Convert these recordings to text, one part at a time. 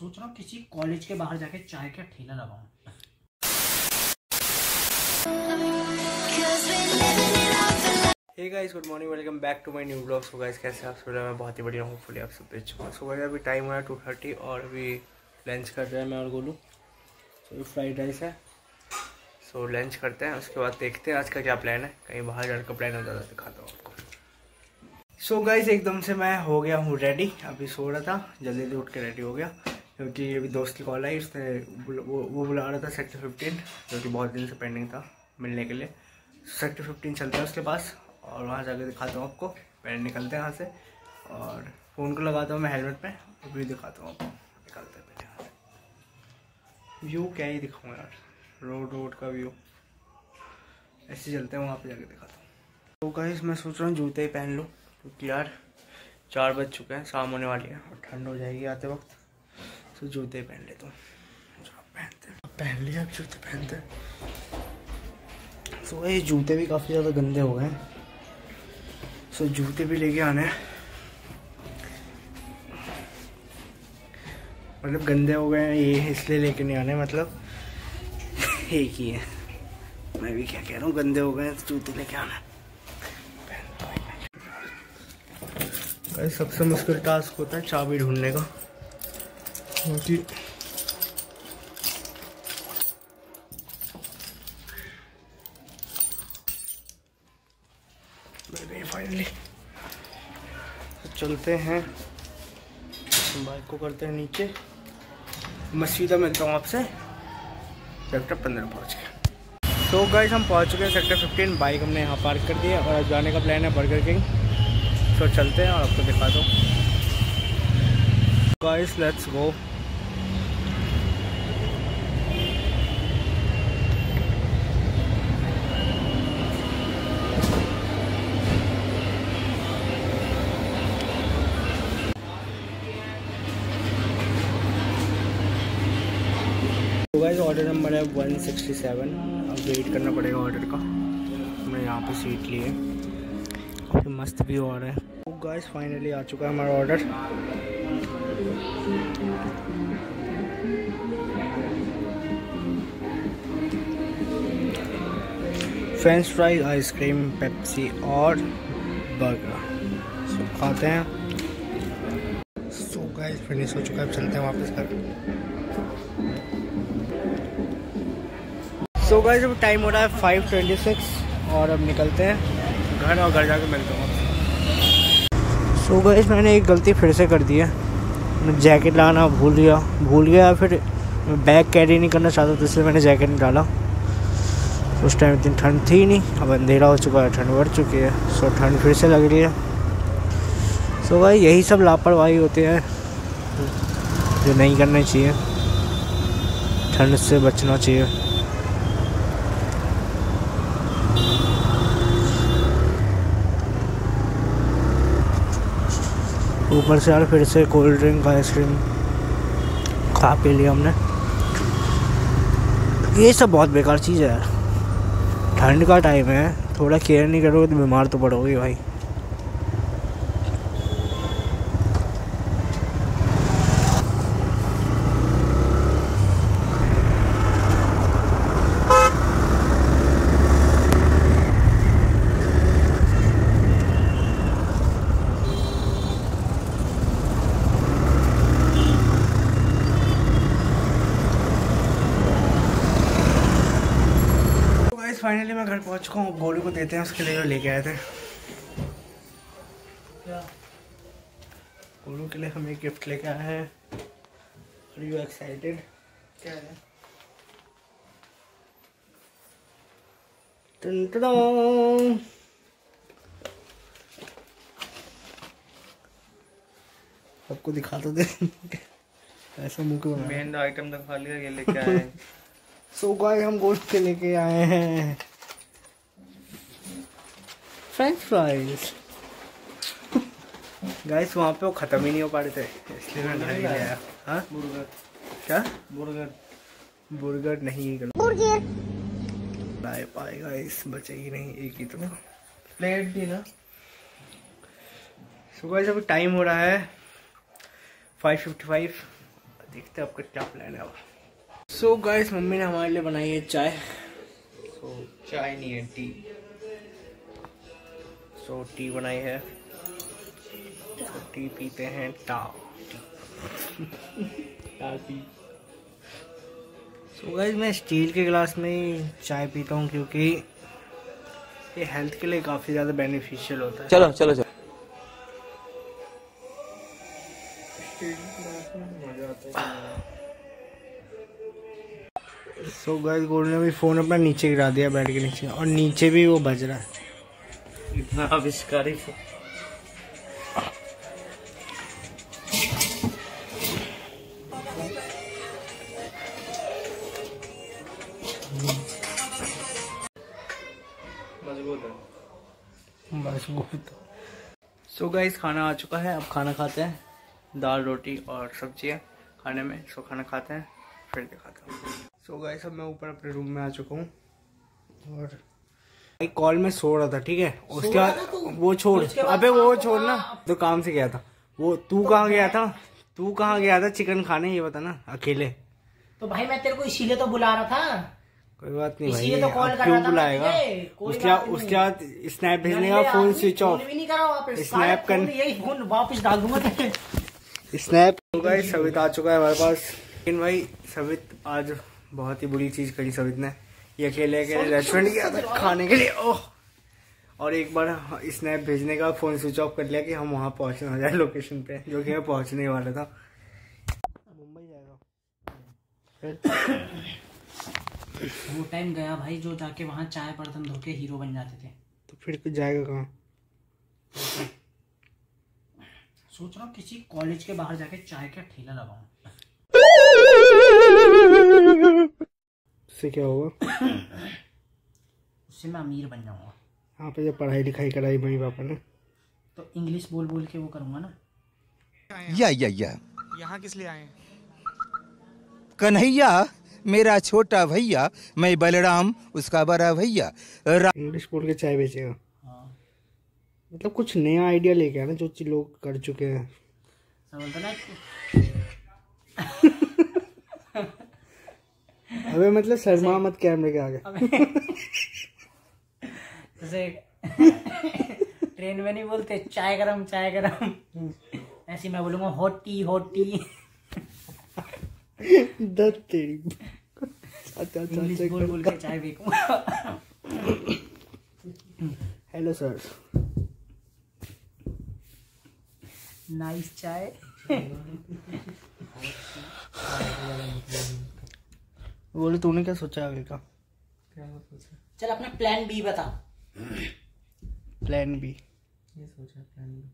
सोच रहा हूँ किसी कॉलेज के बाहर जाके चाय का ठेला लगाऊं। Hey guys, good morning, welcome back to my new blog. So guys, कैसे आप सब? मैं बहुत ही बढ़िया हूँ, होपफुली आप सब भी अच्छे होंगे। सो गाइस, अभी टाइम हो रहा है 2:30 और अभी लंच कर रहे हैं मैं और गोलू। सो ये फ्राइड राइस है। सो लंच करते हैं, उसके बाद देखते हैं आज का क्या प्लान है। कहीं बाहर जाने का प्लान होता है, दिखाता हूँ आपको। सो गाइस, एकदम से मैं हो गया हूँ रेडी। अभी सो रहा था, जल्दी जल्दी उठ के रेडी हो गया क्योंकि अभी दोस्त की कॉल आई। उसने वो बुला रहा था सेक्टर 15, जो कि बहुत दिन से पेंडिंग था मिलने के लिए। सेक्टर 15 चलते हैं उसके पास और वहाँ जाके दिखाता हूँ आपको। पहले निकलते हैं यहाँ से और फ़ोन को लगाता हूँ मैं हेलमेट पे, व्यू दिखाता हूँ आपको। निकलते हैं पहले यहाँ से। व्यू क्या ही दिखाऊँ यार, रोड का व्यू। ऐसे चलते हैं, वहाँ पे जाके दिखाता हूँ। तो गाइस, मैं सोच रहा हूँ जूते ही पहन लूँ क्योंकि यार 4 बज चुके हैं, शाम होने वाली है और ठंड हो जाएगी आते वक्त। तो जूते ही पहन लेता हूँ। पहन लिया, अब जूते पहनते हैं। सो ये जूते भी काफ़ी ज़्यादा गंदे हो गए हैं। सो जूते भी लेके आने हैं, मतलब गंदे हो गए हैं ये इसलिए लेके नहीं आने, मतलब एक ही है। मैं भी क्या कह रहा हूँ, गंदे हो गए हैं तो जूते लेके आना है। सबसे मुश्किल टास्क होता है चाबी ढूंढने का, क्योंकि फाइनली चलते हैं, बाइक को करते हैं नीचे। मैं सीधा मिलता हूँ आपसे सेक्टर 15 पहुँच के। तो गाइस, हम पहुँच चुके हैं सेक्टर 15। बाइक हमने यहाँ पार्क कर दिया और अब जाने का प्लान है बर्गर किंग। तो चलते हैं और आपको दिखा दो। Guys, let's go. तो गाइस, ऑर्डर नंबर है 167। अब वेट करना पड़ेगा ऑर्डर का। हमने यहाँ पे सीट ली है, तो मस्त भी हो रहा है। तो गाइस, फाइनली आ चुका है हमारा order. French fries, ice cream, Pepsi और बर्गर। सो खाते हैं। सो गाइस, फिनिश हो चुका है, अब चलते हैं वापस घर। सो गाइस, अब टाइम हो रहा है 5:26 और अब निकलते हैं घर और घर जाके मिलते हैं। सो गाइस, मैंने एक गलती फिर से कर दी है। मैं जैकेट लाना भूल गया। फिर बैग कैरी नहीं करना चाहता था, इसलिए मैंने जैकेट नहीं डाला। उस टाइम इतनी ठंड थी नहीं, अब अंधेरा हो चुका है, ठंड बढ़ चुकी है। सो ठंड फिर से लग रही है। सो भाई, यही सब लापरवाही होती है जो नहीं करनी चाहिए। ठंड से बचना चाहिए। ऊपर से यार फिर से कोल्ड ड्रिंक, आइसक्रीम खा पी लिया हमने। ये सब बहुत बेकार चीज़ है यार। ठंड का टाइम है, थोड़ा केयर नहीं करोगे तो बीमार तो पड़ोगे भाई। फाइनली मैं घर पहुंच चुका हूँ। गोलू को देते हैं, उसके लिए जो लेके आए थे। गोलू के लिए हम एक गिफ्ट लेके आए हैं। Are you excited? क्या है? टन-टन-टन। सबको दिखा तो दे। ऐसा मुंह क्यों? मेन आइटम दिखा लिया, ये लेके आए हैं। सो गाइस, हम गोश्त के लेके आए हैं फ्रेंच फ्राइज। गाइस, वहाँ पे वो ख़त्म ही नहीं हो पा रहे थे, इसलिए मैं घर ही ले आया। हाँ, बुर्गर। क्या? बुर्गर नहीं, बुर्गर लाए पाए गाइस, बचेगी नहीं, एक ही तो प्लेट थी ना। सो गाइस, अभी टाइम हो रहा है 5:55। देखते हैं आपका क्या प्लान है। सो गाइस मम्मी ने हमारे लिए बनाई है चाय। चाय नहीं है, टी। टी बनाई है, टी पीते हैं। गाइस मैं स्टील के गिलास में ही चाय पीता हूँ क्योंकि ये हेल्थ के लिए काफ़ी ज़्यादा बेनिफिशियल होता है। चलो चलो चलो। गाइस गोल्ड ने भी फ़ोन अपना नीचे गिरा दिया बेड के नीचे, और नीचे भी वो बज रहा है। इतना आविष्कारी मजबूत। सो गाइस खाना आ चुका है, अब खाना खाते हैं। दाल रोटी और सब्जी है खाने में। खाना खाते हैं फिर दिखाता हूँ। गाइस अब मैं ऊपर अपने रूम में आ चुका हूँ और एक कॉल में सो रहा था, ठीक है। उसके बाद वो छोड़, अबे वो छोड़ ना, तो काम से गया था वो। तू कहाँ गया था? तू कहाँ गया था चिकन खाने, ये बता ना, अकेले? तो भाई मैं तेरे को इसीलिए तो बुला रहा था। कोई बात नहीं भाई, तो कॉल कर क्यों बुलाएगा? उसके बाद स्नैप भेजने का फोन स्विच ऑफ, भी नहीं करा वापस। स्नैप कर, यही फोन वापस डाल दूंगा स्नैप होगा। सवित आ चुका है हमारे पास, लेकिन भाई सवित आज बहुत ही बुरी चीज करी सवित ने। ये अकेले रेस्टोरेंट गया था खाने के लिए, ओह, और एक बार स्नैप भेजने का फोन स्विच ऑफ कर लिया कि हम वहाँ पहुँचने हो जाए लोकेशन पे, जो कि मैं पहुँचने वाला था। मुंबई जाएगा वो टाइम गया भाई जो जाके वहाँ चाय बर्तन धो के हीरो बन जाते थे। तो फिर जाएगा कहाँ? सोच रहा हूँ किसी कॉलेज के बाहर जाके चाय का ठेला लगाऊं। उससे क्या होगा? उससे मैं अमीर बन जाऊंगा। यहाँ पे जब पढ़ाई लिखाई कराई मम्मी पापा ने, तो इंग्लिश बोल बोल के वो करूंगा ना। या यहाँ किस लिए आए? कन्हैया मेरा छोटा भैया, मैं बलराम उसका बड़ा भैया। इंग्लिश बोल के चाय बेचेगा। हाँ। मतलब कुछ नया आइडिया लेके आना जो लोग कर चुके हैं। अबे मतलब शर्मा मत कैमरे के आगे। जैसे ट्रेन में नहीं बोलते चाय गरम चाय गरम, ऐसे मैं बोलूंगा hot tea hot tea. English बोल बोल के चाय बेचूंगा। हेलो सर, नाइस चाय। बोले तूने क्या सोचा आगे का? क्या सोचा? चल अपना प्लान बी बता। प्लान बी ये सोचा, प्लान बी।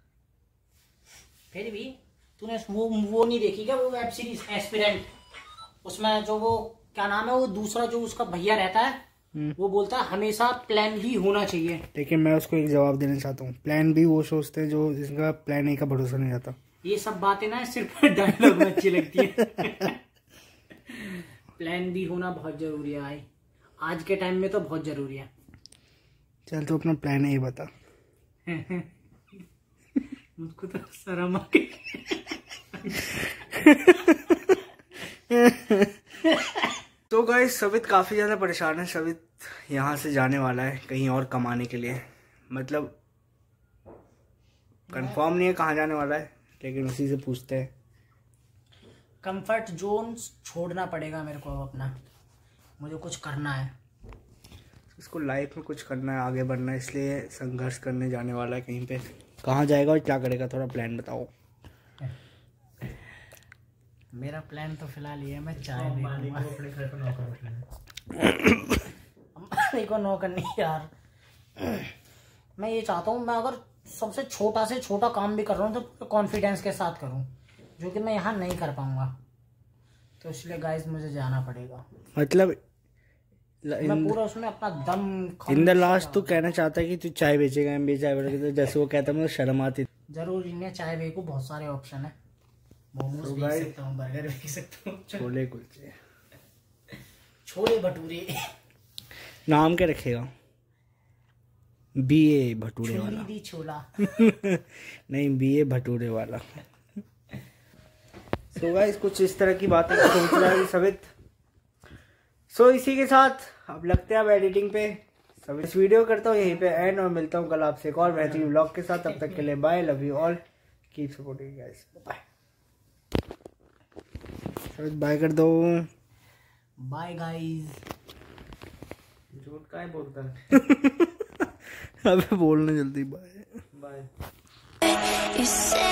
फिर भी तूने वो नहीं देखी क्या, वो वेब सीरीज एस्पिरेंट? उसमें जो वो क्या नाम है, वो दूसरा जो उसका भैया रहता है, वो बोलता है हमेशा प्लान बी होना चाहिए। लेकिन मैं उसको एक जवाब देना चाहता हूँ, प्लान बी वो सोचते हैं जो जिसका प्लान ए का भरोसा नहीं रहता। ये सब बातें ना सिर्फ डायलॉग में अच्छी लगती है। प्लान बी होना बहुत जरूरी है भाई, आज के टाइम में तो बहुत जरूरी है। चल तो अपना प्लान ए बता। मुझको तो शर्म आ गई। तो गाइस सवित काफ़ी ज़्यादा परेशान है। सवित यहाँ से जाने वाला है कहीं और कमाने के लिए, मतलब कंफर्म नहीं है कहाँ जाने वाला है, लेकिन उसी से पूछते हैं। कंफर्ट जोन छोड़ना पड़ेगा मेरे को अब अपना, मुझे कुछ करना है। इसको लाइफ में कुछ करना है, आगे बढ़ना है, इसलिए संघर्ष करने जाने वाला है कहीं पे। कहाँ जाएगा और क्या करेगा, थोड़ा प्लान बताओ। मेरा प्लान तो फिलहाल ये है, मैं चाय बेचूंगा। अपने घर को नौकर अंबानी को नौकर नहीं यार। मैं ये चाहता हूँ मैं अगर सबसे छोटा से छोटा काम भी कर रहा हूँ तो कॉन्फिडेंस के साथ करूँ, जो कि मैं यहाँ नहीं कर पाऊंगा। तो इसलिए गाइस मुझे जाना पड़ेगा। मतलब मैं पूरा उसमें अपना दम इन द लास्ट तू कहना चाहता है कि तू चाय बेचेगा, एमबी चाय बेचेगा, तो जैसे वो कहता है मुझे शर्म आती। जरूर इन्हें चाय बेचू, बहुत सारे ऑप्शन है। मोमोज बेच सकता हूँ, बर्गर बेच सकता हूँ, छोले कुलचे, छोले भटूरे। नाम क्या रखेगा? बीए भटूरे वाला। दी छोला। नहीं, बीए भटूरे वाला। तो गाइस कुछ इस तरह की बातें सोच रहा है सवित। सो इसी के साथ अब लगते हैं अब एडिटिंग पे। सब इस वीडियो करता हूँ यहीं पे एंड, और मिलता हूँ कल आपसे एक और बेहतरीन व्लॉग के साथ। तब तक के लिए bye, love you all, keep supporting guys, bye. Savit bye कर दो। Bye guys. झूठ का है बोलता है। अबे बोलने जल्दी, बाय बाय।